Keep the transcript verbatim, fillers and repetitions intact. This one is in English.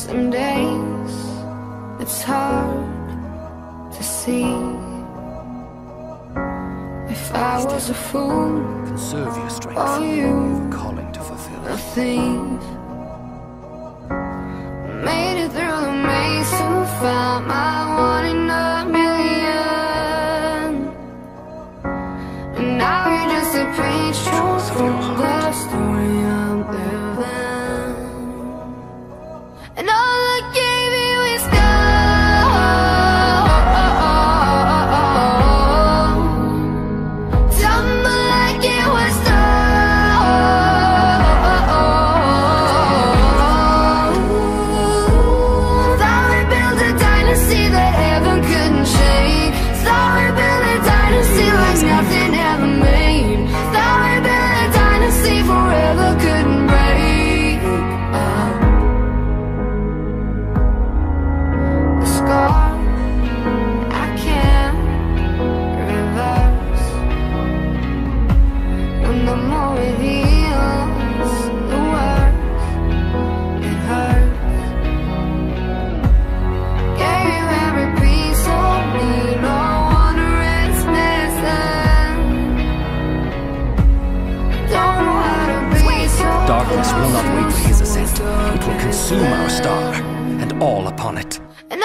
Some days it's hard to see. If I was a fool, conserve your strength. Or you, calling to fulfill. A thief, made it through the maze to find my one in a million. And now you're just a page from the story I'm living. And all I gave you is gold. Tumble like it was gold. Thought we built a dynasty that heaven couldn't shake. Thought we built a dynasty like nothing ever made. Thought we built a dynasty forever couldn't break. The scar I can't reverse. When the more it heals, the worse it hurts. Gave you every piece of me, no wonder it's missing. Don't know how to be so Darkness will not wait for his ascent. It will consume our star, and all upon it.